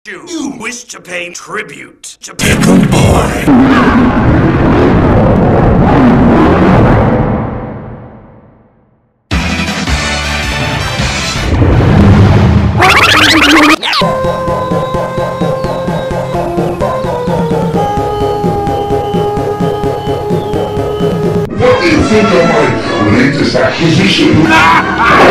You wish to pay tribute to Pickle Boy. What do you think of my latest acquisition?